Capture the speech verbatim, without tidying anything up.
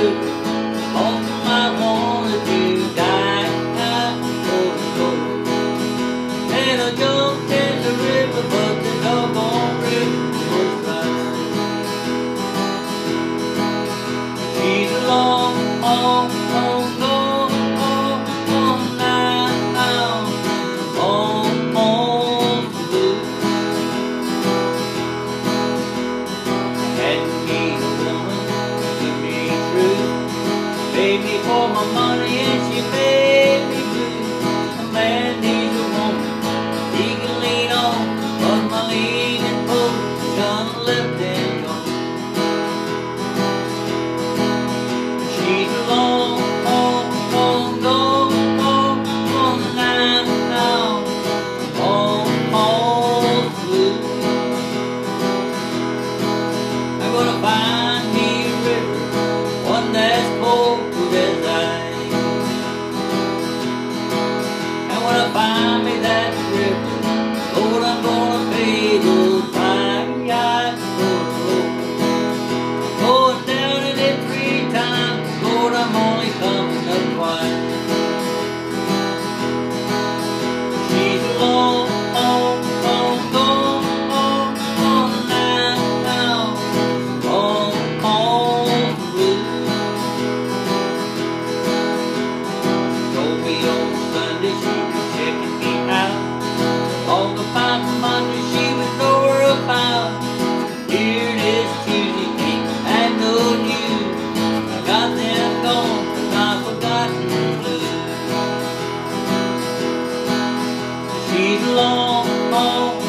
river. Lonesome I wanted to die. Oh, oh. And I jumped in the river, but the doggone river was dry. She's a long, long, long, long, long, long night out, long, long blue. Had to be a woman to be true. Paid me for my money and she made me blue. A man needs a woman he can lean on, but my leaning position left and gone. She's a long, long, long, long, long, long night out, long, long blue. I'm gonna find me a river, one that's cold as ice. And when I find me that river, Lord, I'm gonna pay those price. Going down in it three times, Lord, I'm only coming up twice. She's a long, long, long, long, long, long night out, long, long blue. Told me on Sunday she was checking me out. Called about Monday she was nowhere about. Here it is Tuesday, ain't had no news. I got them gone, but not forgotten blue. She's a long, long